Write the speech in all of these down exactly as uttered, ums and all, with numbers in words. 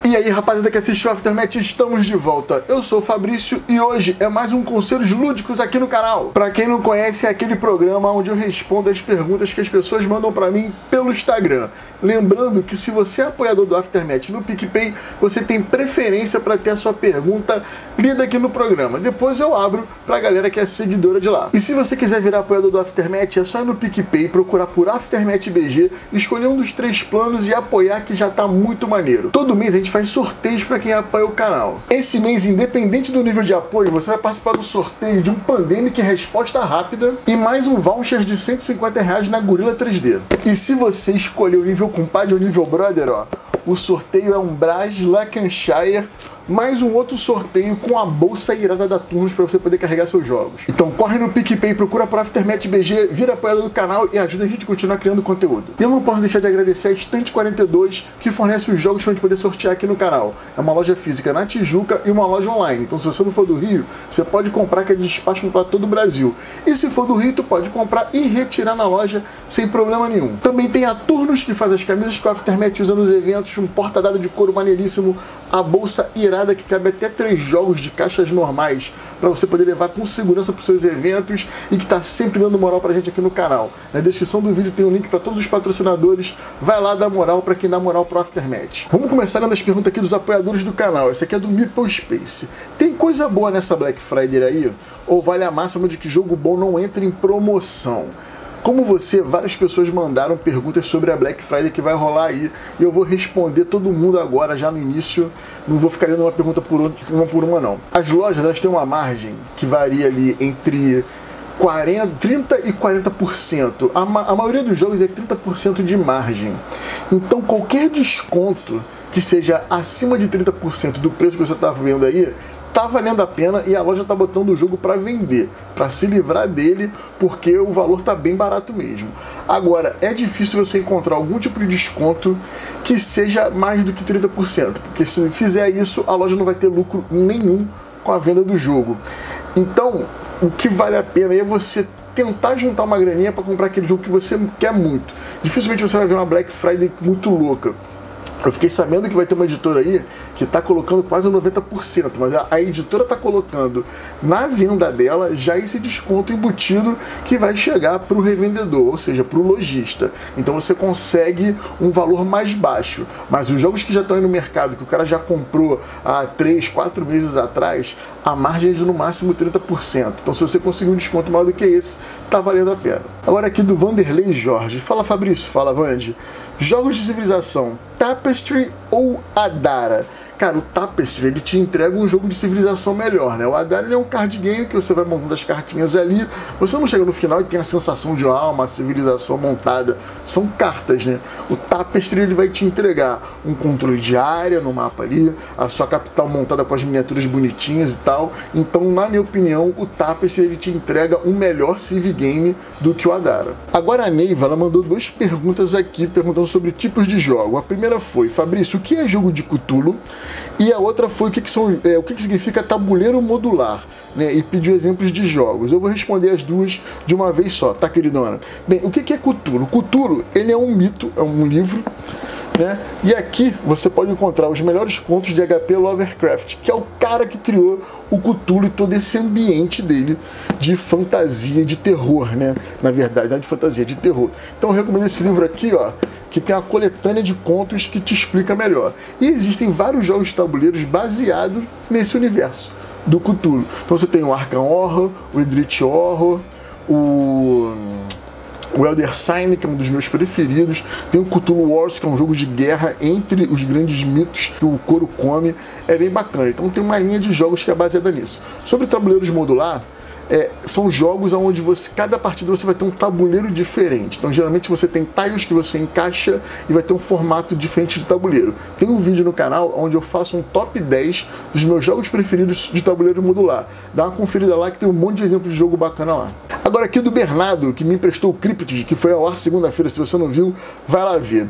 E aí, rapaziada que assiste o Aftermath, estamos de volta. Eu sou o Fabrício e hoje é mais um Conselhos Lúdicos aqui no canal. Pra quem não conhece, é aquele programa onde eu respondo as perguntas que as pessoas mandam pra mim pelo Instagram. Lembrando que se você é apoiador do Aftermath no PicPay, você tem preferência para ter a sua pergunta lida aqui no programa. Depois eu abro pra galera que é seguidora de lá. E se você quiser virar apoiador do Aftermath, é só ir no PicPay, procurar por Aftermath B G, escolher um dos três planos e apoiar, que já tá muito maneiro. Todo mês a gente faz sorteios para quem apoia o canal. Esse mês, independente do nível de apoio, você vai participar do sorteio de um Pandemic Resposta Rápida e mais um voucher de cento e cinquenta reais na Gorilla três D. E se você escolher o nível compadre ou nível brother, ó, o sorteio é um Braz Lancashire, mais um outro sorteio com a bolsa irada da Turnos para você poder carregar seus jogos. Então corre no PicPay, procura por Aftermath B G, vira apoiador do canal e ajuda a gente a continuar criando conteúdo. E eu não posso deixar de agradecer a Estante quarenta e dois, que fornece os jogos para a gente poder sortear aqui no canal. É uma loja física na Tijuca e uma loja online. Então se você não for do Rio, você pode comprar, que eles despacham para todo o Brasil. E se for do Rio, tu pode comprar e retirar na loja sem problema nenhum. Também tem a Turnos, que faz as camisas que o Aftermath usa nos eventos, um porta-dado de couro maneiríssimo, a bolsa irada que cabe até três jogos de caixas normais para você poder levar com segurança para os seus eventos e que está sempre dando moral para a gente aqui no canal. Na descrição do vídeo tem um link para todos os patrocinadores. Vai lá dar moral para quem dá moral pro Aftermath. Vamos começar lendo as perguntas aqui dos apoiadores do canal. Essa aqui é do Meeple Space. Tem coisa boa nessa Black Friday aí? Ou vale a máxima de que jogo bom não entra em promoção? Como você, várias pessoas mandaram perguntas sobre a Black Friday que vai rolar aí, e eu vou responder todo mundo agora, já no início. Não vou ficar lendo uma pergunta por outra, uma por uma não. As lojas, elas têm uma margem que varia ali entre quarenta, trinta e quarenta por cento. A, ma a maioria dos jogos é trinta por cento de margem. Então qualquer desconto que seja acima de trinta por cento do preço que você está vendo aí, tá valendo a pena, e a loja tá botando o jogo para vender, para se livrar dele, porque o valor tá bem barato mesmo. Agora, é difícil você encontrar algum tipo de desconto que seja mais do que trinta por cento, porque se fizer isso, a loja não vai ter lucro nenhum com a venda do jogo. Então, o que vale a pena é você tentar juntar uma graninha para comprar aquele jogo que você quer muito. Dificilmente você vai ver uma Black Friday muito louca. Eu fiquei sabendo que vai ter uma editora aí que está colocando quase noventa por cento, mas a, a editora está colocando na venda dela já esse desconto embutido que vai chegar para o revendedor, ou seja, para o lojista. Então você consegue um valor mais baixo. Mas os jogos que já estão aí no mercado, que o cara já comprou há três, quatro meses atrás, a margem é de no máximo trinta por cento. Então se você conseguir um desconto maior do que esse, tá valendo a pena. Agora aqui do Vanderlei Jorge. Fala, Fabrício. Fala, Vande. Jogos de civilização, Tapestry ou Adara? Cara, o Tapestry, ele te entrega um jogo de civilização melhor, né? O Adara, ele é um card game que você vai montando as cartinhas ali. Você não chega no final e tem a sensação de ah, uma civilização montada. São cartas, né? O Tapestry, ele vai te entregar um controle de área no mapa ali, a sua capital montada com as miniaturas bonitinhas e tal. Então, na minha opinião, o Tapestry, ele te entrega um melhor civ game do que o Adara. Agora a Neiva, ela mandou duas perguntas aqui, perguntando sobre tipos de jogo. A primeira foi: Fabrício, o que é jogo de Cthulhu? E a outra foi o que, que, são, é, o que, que significa tabuleiro modular, né? E pediu exemplos de jogos. Eu vou responder as duas de uma vez só, tá, queridona? Bem, o que, que é Cthulhu? Cthulhu, ele é um mito, é um livro, né? E aqui você pode encontrar os melhores contos de H P Lovecraft, que é o cara que criou o Cthulhu e todo esse ambiente dele de fantasia, de terror, né? Na verdade, não é de fantasia, de terror. Então eu recomendo esse livro aqui, ó, que tem uma coletânea de contos que te explica melhor. E existem vários jogos de tabuleiros baseados nesse universo do Cthulhu. Então você tem o Arkham Horror, o Eldritch Horror, o... o Elder Sign, que é um dos meus preferidos. Tem o Cthulhu Wars, que é um jogo de guerra entre os grandes mitos que o couro come. É bem bacana. Então tem uma linha de jogos que é baseada nisso. Sobre tabuleiros modular, É, são jogos onde você, cada partida você vai ter um tabuleiro diferente. Então geralmente você tem tiles que você encaixa e vai ter um formato diferente de tabuleiro. Tem um vídeo no canal onde eu faço um top dez dos meus jogos preferidos de tabuleiro modular. Dá uma conferida lá que tem um monte de exemplo de jogo bacana lá. Agora aqui do Bernardo, que me emprestou o Cryptid, que foi ao ar segunda-feira. Se você não viu, vai lá ver.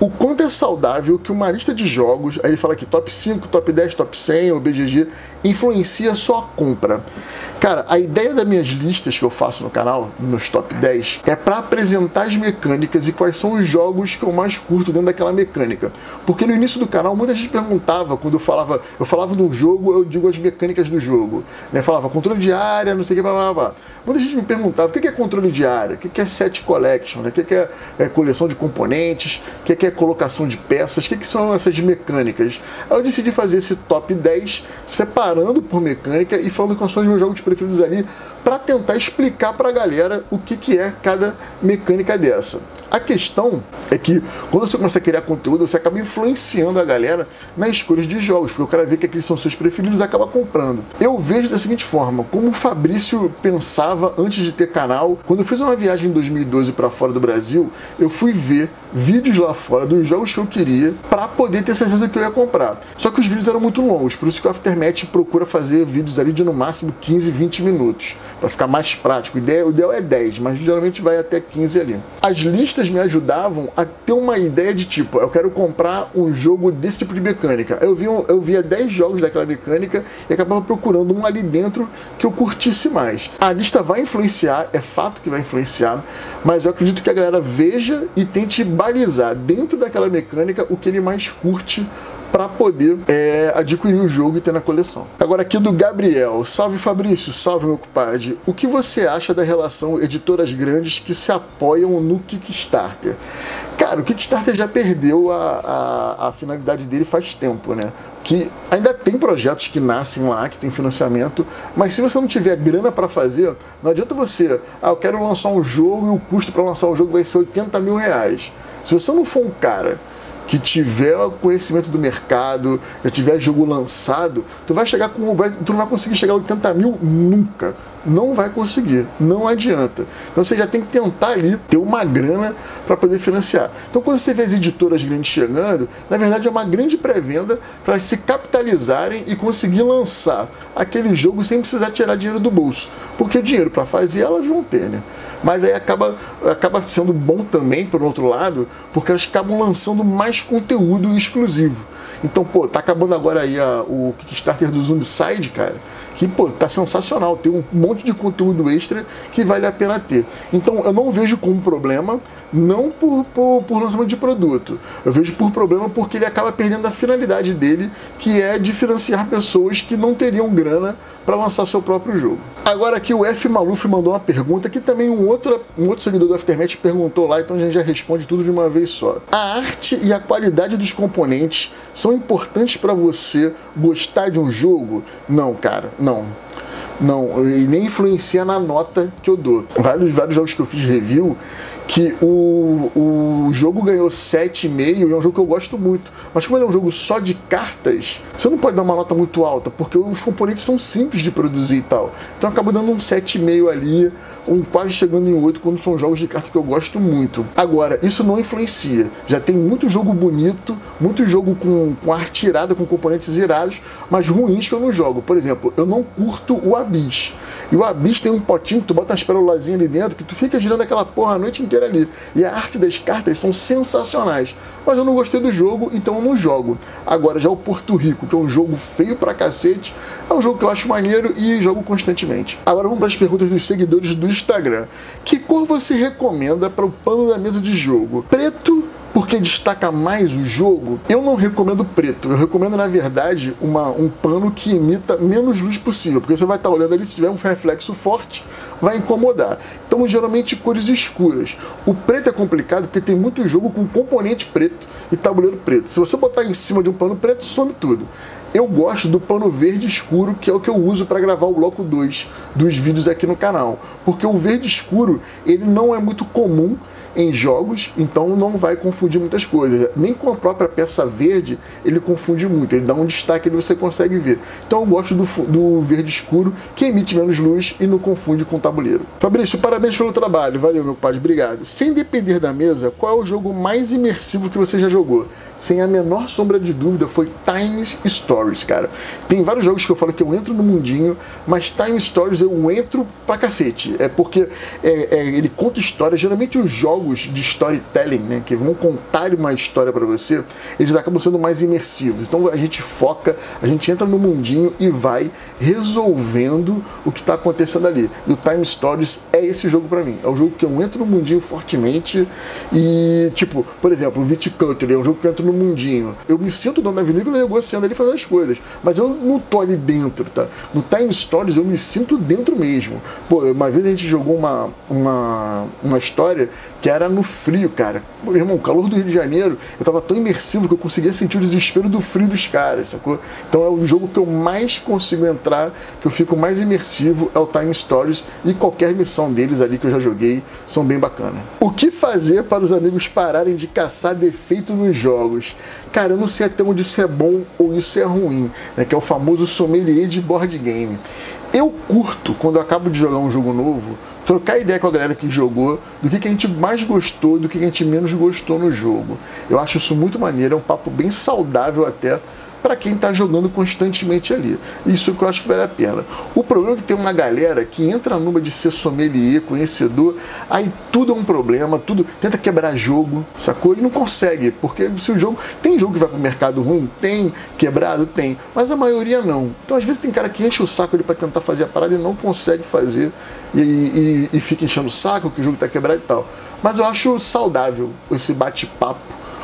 O quanto é saudável que uma lista de jogos, aí ele fala aqui top cinco, top dez, top cem, ou B G G, influencia a sua compra. Cara, a ideia das minhas listas que eu faço no canal, nos top dez, é para apresentar as mecânicas e quais são os jogos que eu mais curto dentro daquela mecânica. Porque no início do canal, muita gente perguntava, quando eu falava, eu falava de um jogo, eu digo as mecânicas do jogo. Né? Falava controle de área, não sei o que, blá, blá, blá. Muita gente me perguntava o que é controle de área, o que é set collection, né? O que é, é coleção de componentes, o que é colocação de peças, o que, que são essas mecânicas. Aí eu decidi fazer esse top dez, separando por mecânica e falando quais são os meus jogos preferidos ali, para tentar explicar para a galera o que, que é cada mecânica dessa. A questão é que quando você começa a criar conteúdo, você acaba influenciando a galera nas escolhas de jogos, porque o cara vê que aqueles são seus preferidos e acaba comprando. Eu vejo da seguinte forma, como o Fabrício pensava antes de ter canal. Quando eu fiz uma viagem em dois mil e doze para fora do Brasil, eu fui ver vídeos lá fora dos jogos que eu queria para poder ter certeza que eu ia comprar. Só que os vídeos eram muito longos, por isso que o Aftermath procura fazer vídeos ali de no máximo quinze, vinte minutos, para ficar mais prático. O ideal, o ideal é dez, mas geralmente vai até quinze ali. As listas me ajudavam a ter uma ideia de tipo, eu quero comprar um jogo desse tipo de mecânica. Eu via, eu via dez jogos daquela mecânica e acabava procurando um ali dentro que eu curtisse mais. A lista vai influenciar, é fato que vai influenciar, mas eu acredito que a galera veja e tente balizar dentro daquela mecânica o que ele mais curte para poder é, adquirir o jogo e ter na coleção. Agora aqui do Gabriel. Salve Fabrício, salve meu compadre. O que você acha da relação editoras grandes que se apoiam no Kickstarter? Cara, o Kickstarter já perdeu a, a, a finalidade dele faz tempo, né? Que ainda tem projetos que nascem lá, que tem financiamento, mas se você não tiver grana para fazer, não adianta você, ah, eu quero lançar um jogo e o custo para lançar o jogo vai ser oitenta mil reais. Se você não for um cara que tiver conhecimento do mercado, já tiver jogo lançado, tu vai chegar com, vai, tu não vai conseguir chegar a oitenta mil nunca. Não vai conseguir, não adianta. Então você já tem que tentar ali ter uma grana para poder financiar. Então quando você vê as editoras grandes chegando, na verdade é uma grande pré-venda para se capitalizarem e conseguir lançar aquele jogo sem precisar tirar dinheiro do bolso. Porque o dinheiro para fazer elas vão ter, né? Mas aí acaba, acaba sendo bom também, por outro lado, porque elas acabam lançando mais conteúdo exclusivo. Então, pô, tá acabando agora aí a, o Kickstarter do Zombicide, cara, que, pô, tá sensacional. Tem um monte de conteúdo extra que vale a pena ter. Então, eu não vejo como problema, não por, por, por lançamento de produto. Eu vejo por problema porque ele acaba perdendo a finalidade dele, que é de financiar pessoas que não teriam grana para lançar seu próprio jogo. Agora aqui o F. Maluf mandou uma pergunta que também um outro, um outro seguidor do Aftermath perguntou lá, então a gente já responde tudo de uma vez só. A arte e a qualidade dos componentes são importantes para você gostar de um jogo? Não, cara, não. Não, e nem influencia na nota que eu dou. Vários, vários jogos que eu fiz review, que o, o jogo ganhou sete vírgula cinco e é um jogo que eu gosto muito. Mas como ele é um jogo só de cartas, você não pode dar uma nota muito alta, porque os componentes são simples de produzir e tal. Então eu acabo dando um sete vírgula cinco ali, um quase chegando em oito quando são jogos de carta que eu gosto muito. Agora, isso não influencia. Já tem muito jogo bonito, muito jogo com, com arte irada, com componentes irados, mas ruins que eu não jogo. Por exemplo, eu não curto o Abyss. E o Abyss tem um potinho que tu bota umas perolazinhas ali dentro, que tu fica girando aquela porra a noite inteira ali. E a arte das cartas são sensacionais. Mas eu não gostei do jogo, então eu não jogo. Agora, já o Porto Rico, que é um jogo feio pra cacete, é um jogo que eu acho maneiro e jogo constantemente. Agora vamos para as perguntas dos seguidores do Instagram. Que cor você recomenda para o pano da mesa de jogo? Preto, porque destaca mais o jogo? Eu não recomendo preto, eu recomendo na verdade uma, um pano que imita menos luz possível, porque você vai estar olhando ali, se tiver um reflexo forte, vai incomodar. Então geralmente cores escuras. O preto é complicado porque tem muito jogo com componente preto e tabuleiro preto. Se você botar em cima de um pano preto, some tudo. Eu gosto do pano verde escuro, que é o que eu uso para gravar o bloco dois dos vídeos aqui no canal, porque o verde escuro ele não é muito comum em jogos, então não vai confundir muitas coisas. Nem com a própria peça verde ele confunde muito, ele dá um destaque e você consegue ver. Então eu gosto do, do verde escuro, que emite menos luz e não confunde com o tabuleiro. Fabrício, parabéns pelo trabalho, valeu meu compadre, obrigado. Sem depender da mesa, qual é o jogo mais imersivo que você já jogou? Sem a menor sombra de dúvida, foi Time Stories, cara. Tem vários jogos que eu falo que eu entro no mundinho, mas Time Stories eu entro pra cacete. É porque é, é, ele conta histórias, geralmente os jogos jogos de storytelling, né, que vão contar uma história para você, eles acabam sendo mais imersivos. Então a gente foca, a gente entra no mundinho e vai resolvendo o que está acontecendo ali. E o Time Stories é esse jogo para mim. É o jogo que eu entro no mundinho fortemente e, tipo, por exemplo, o Viticulture é um jogo que eu entro no mundinho. Eu me sinto dono da vinícola negociando ali, fazendo as coisas, mas eu não tô ali dentro, tá? No Time Stories eu me sinto dentro mesmo. Pô, uma vez a gente jogou uma, uma, uma história que era no frio, cara. Meu irmão, o calor do Rio de Janeiro, eu tava tão imersivo que eu conseguia sentir o desespero do frio dos caras, sacou? Então é o jogo que eu mais consigo entrar, que eu fico mais imersivo, é o Time Stories, e qualquer missão deles ali que eu já joguei são bem bacanas. O que fazer para os amigos pararem de caçar defeito nos jogos? Cara, eu não sei até onde isso é bom ou isso é ruim, né? Que é o famoso sommelier de board game. Eu curto, quando eu acabo de jogar um jogo novo, trocar ideia com a galera que jogou, do que, que a gente mais gostou, do que, que a gente menos gostou no jogo. Eu acho isso muito maneiro, é um papo bem saudável até para quem está jogando constantemente ali. Isso que eu acho que vale a pena. O problema é que tem uma galera que entra numa de ser sommelier, conhecedor, aí tudo é um problema, tudo tenta quebrar jogo, sacou? E não consegue, porque se o jogo... Tem jogo que vai pro mercado ruim? Tem. Quebrado? Tem. Mas a maioria não. Então às vezes tem cara que enche o saco ali para tentar fazer a parada e não consegue fazer e, e, e fica enchendo o saco que o jogo está quebrado e tal. Mas eu acho saudável esse bate-papo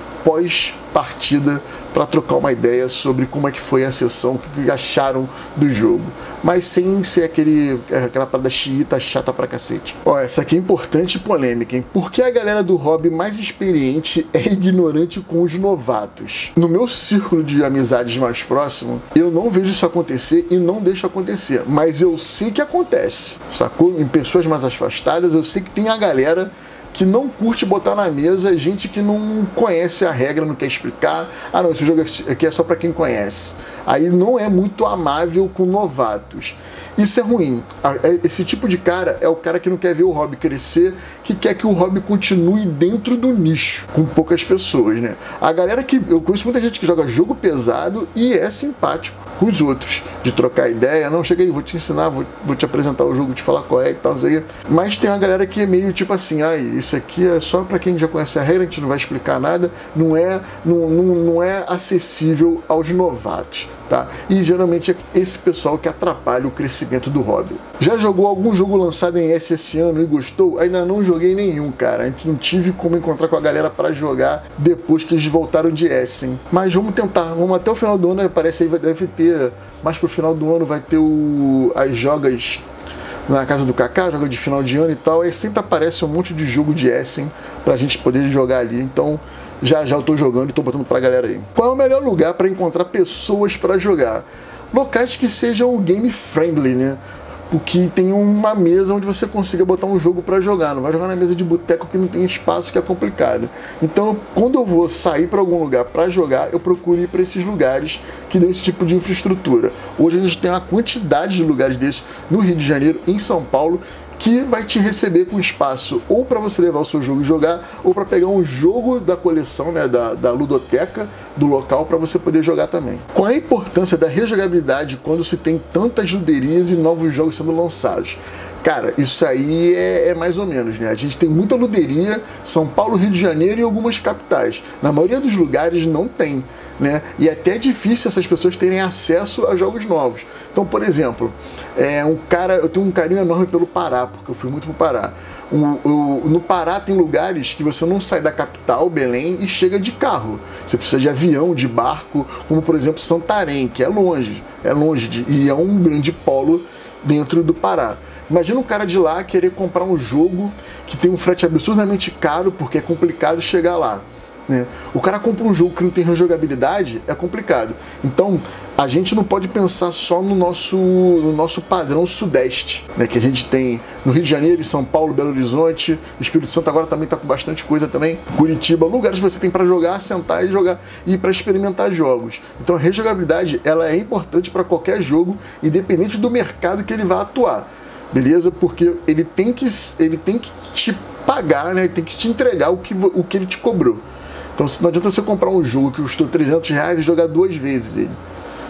pós-partida para trocar uma ideia sobre como é que foi a sessão, o que acharam do jogo, mas sem ser aquele, aquela parada xiita chata pra cacete. Ó, essa aqui é importante e polêmica, hein? Por que a galera do hobby mais experiente é ignorante com os novatos? No meu círculo de amizades mais próximo, eu não vejo isso acontecer e não deixo acontecer, mas eu sei que acontece, sacou? Em pessoas mais afastadas, eu sei que tem a galera que não curte botar na mesa gente que não conhece a regra, não quer explicar. Ah não, esse jogo aqui é só para quem conhece. Aí não é muito amável com novatos. Isso é ruim. Esse tipo de cara é o cara que não quer ver o hobby crescer, que quer que o hobby continue dentro do nicho, com poucas pessoas, né? A galera que... Eu conheço muita gente que joga jogo pesado e é simpático com os outros, de trocar ideia. Não, chega aí, vou te ensinar, vou, vou te apresentar o jogo, te falar qual é e tal, não sei o quê. Mas tem uma galera que é meio tipo assim, ah, isso aqui é só pra quem já conhece a regra, a gente não vai explicar nada, não é, não, não, não é acessível aos novatos. Tá? E geralmente é esse pessoal que atrapalha o crescimento do hobby. Já jogou algum jogo lançado em S esse ano e gostou? Ainda não joguei nenhum, cara. A gente não tive como encontrar com a galera para jogar depois que eles voltaram de Essen. Mas vamos tentar, vamos até o final do ano, parece aí deve ter, mais pro final do ano vai ter o, as jogas na casa do Kaká, joga de final de ano e tal, aí sempre aparece um monte de jogo de Essen pra gente poder jogar ali, então já já eu tô jogando e tô botando pra galera aí. Qual é o melhor lugar para encontrar pessoas para jogar? Locais que sejam game friendly, né? Porque tem uma mesa onde você consiga botar um jogo para jogar, não vai jogar na mesa de boteco que não tem espaço, que é complicado. Então, quando eu vou sair para algum lugar para jogar, eu procuro ir para esses lugares que dão esse tipo de infraestrutura. Hoje a gente tem uma quantidade de lugares desses no Rio de Janeiro, em São Paulo, que vai te receber com espaço ou para você levar o seu jogo e jogar, ou para pegar um jogo da coleção, né, da, da ludoteca do local para você poder jogar também. Qual é a importância da rejogabilidade quando se tem tantas luderias e novos jogos sendo lançados? Cara, isso aí é, é mais ou menos, né? A gente tem muita luderia, São Paulo, Rio de Janeiro e algumas capitais. Na maioria dos lugares não tem, né? E é até difícil essas pessoas terem acesso a jogos novos. Então, por exemplo, é um cara, eu tenho um carinho enorme pelo Pará, porque eu fui muito pro Pará. O, o, no Pará tem lugares que você não sai da capital, Belém, e chega de carro. Você precisa de avião, de barco, como por exemplo Santarém, que é longe, é longe de, e é um grande polo dentro do Pará. Imagina um cara de lá querer comprar um jogo que tem um frete absurdamente caro porque é complicado chegar lá, né? O cara compra um jogo que não tem rejogabilidade, é complicado. Então a gente não pode pensar só no nosso, no nosso padrão sudeste, né? Que a gente tem no Rio de Janeiro, São Paulo, Belo Horizonte, o Espírito Santo agora também está com bastante coisa também, Curitiba, lugares que você tem para jogar, sentar e jogar e para experimentar jogos. Então a rejogabilidade ela é importante para qualquer jogo, independente do mercado que ele vá atuar. Beleza? Porque ele tem que, ele tem que te pagar, né? Ele tem que te entregar o que, o que ele te cobrou. Então não adianta você comprar um jogo que custou trezentos reais e jogar duas vezes ele.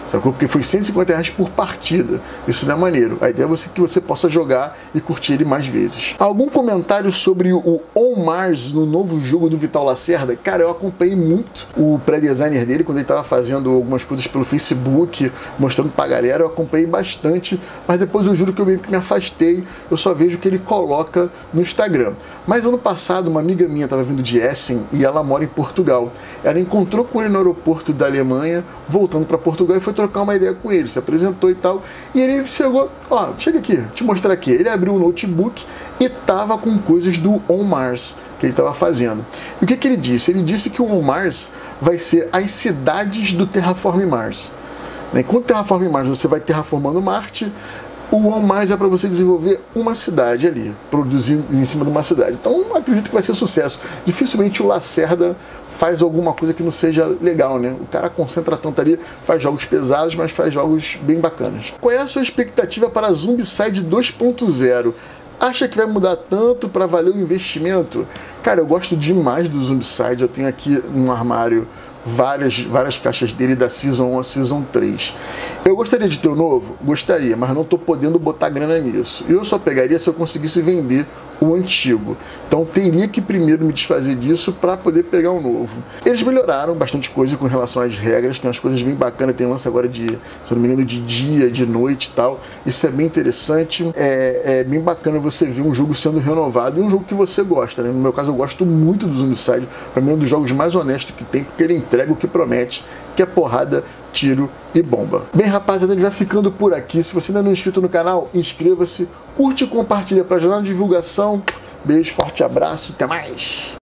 sacou? Porque foi cento e cinquenta reais por partida. Isso não é maneiro. A ideia é você, que você possa jogar e curtir ele mais vezes. Algum comentário sobre o On Mars no novo jogo do Vital Lacerda? Cara, eu acompanhei muito o pré-designer dele quando ele estava fazendo algumas coisas pelo Facebook, mostrando pra galera. Eu acompanhei bastante, mas depois eu juro que eu meio que me afastei. Eu só vejo o que ele coloca no Instagram. Mas ano passado, uma amiga minha estava vindo de Essen e ela mora em Portugal. Ela encontrou com ele no aeroporto da Alemanha, voltando para Portugal, e foi trocar uma ideia com ele, se apresentou e tal. E ele chegou, ó, chega aqui, te mostrar aqui. Ele abriu um notebook e tava com coisas do On Mars que ele estava fazendo. E o que, que ele disse? Ele disse que o On Mars vai ser as cidades do Terraform Mars. Enquanto Terraform Mars você vai terraformando Marte, o On Mars é para você desenvolver uma cidade ali, produzir em cima de uma cidade. Então acredito que vai ser sucesso. Dificilmente o Lacerda faz alguma coisa que não seja legal, né? O cara concentra tanto ali, faz jogos pesados, mas faz jogos bem bacanas. Qual é a sua expectativa para Zombicide dois ponto zero? Acha que vai mudar tanto para valer o investimento? Cara, eu gosto demais do Zombicide. Eu tenho aqui no armário várias, várias caixas dele da Season um a Season três. Eu gostaria de ter o novo? Gostaria, mas não estou podendo botar grana nisso. Eu só pegaria se eu conseguisse vender o antigo. Então teria que primeiro me desfazer disso para poder pegar o novo. Eles melhoraram bastante coisa com relação às regras, tem umas coisas bem bacanas, tem lance agora de, se não me engano, de dia, de noite e tal. Isso é bem interessante, é, é bem bacana você ver um jogo sendo renovado e um jogo que você gosta, né? No meu caso eu gosto muito do Zombicide, para mim é um dos jogos mais honestos que tem, porque ele entrega o que promete, que é porrada, tiro e bomba. Bem, rapaziada, a gente vai ficando por aqui. Se você ainda não é inscrito no canal, inscreva-se, curte e compartilha para ajudar na divulgação. Beijo, forte abraço, até mais!